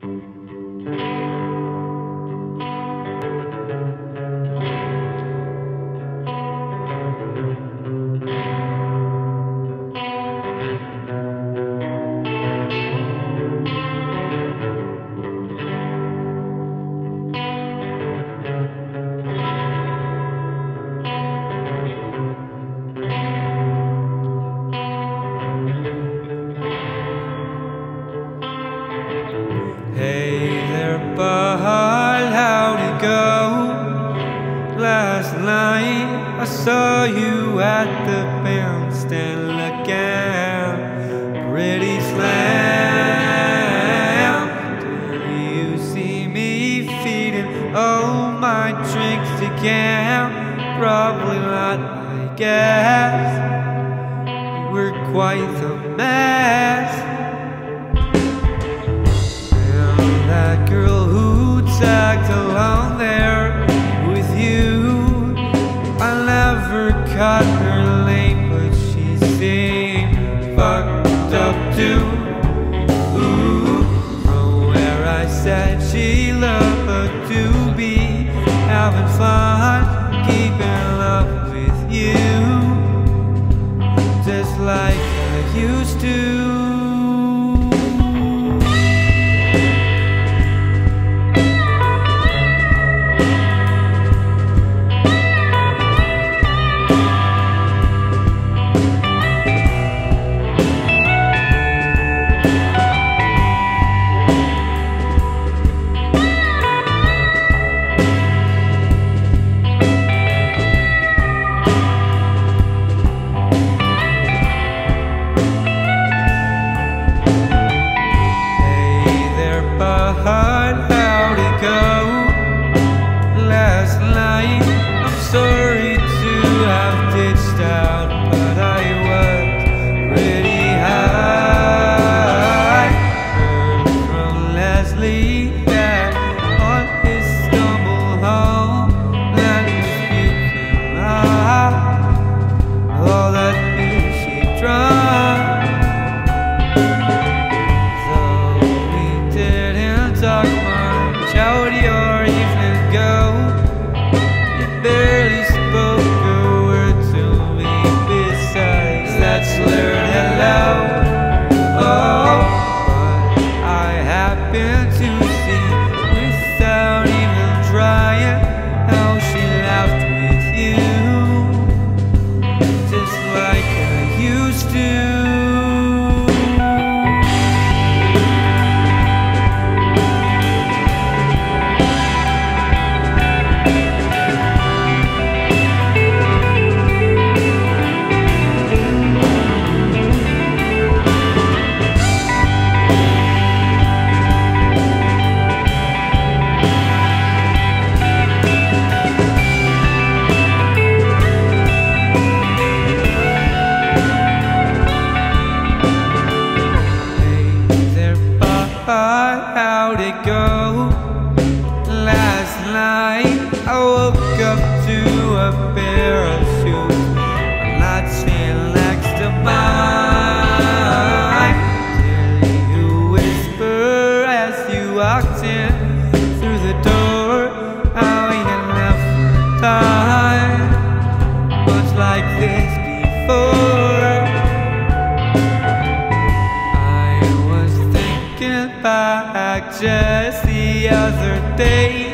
Hey there, bud, how'd it go? Last night I saw you at the bandstand looking pretty slam. Did you see me feeding all my drinks again? Probably not, I guess. You were quite the mess. That girl who tagged along there with you, I never caught her late, but she seemed fucked up too. Ooh, from where I said she loved to be having fun, keeping up with you, just like I used to. How'd it go last night? I'm sorry to have ditched out, but I was pretty high. Heard from Leslie that on his stumble home, that was puking out all that beer she drank. Talk much, how'd your evening go? You barely spoke a word to me besides that slurred hello. Oh, but I happened to see, without even trying, how she laughed with you, just like I used to. How'd it go last night? I woke up to a pair of shoes I'm not sitting next to mine. Did you whisper as you walked in through the door how you never done much like this before? I was thinking back just the other day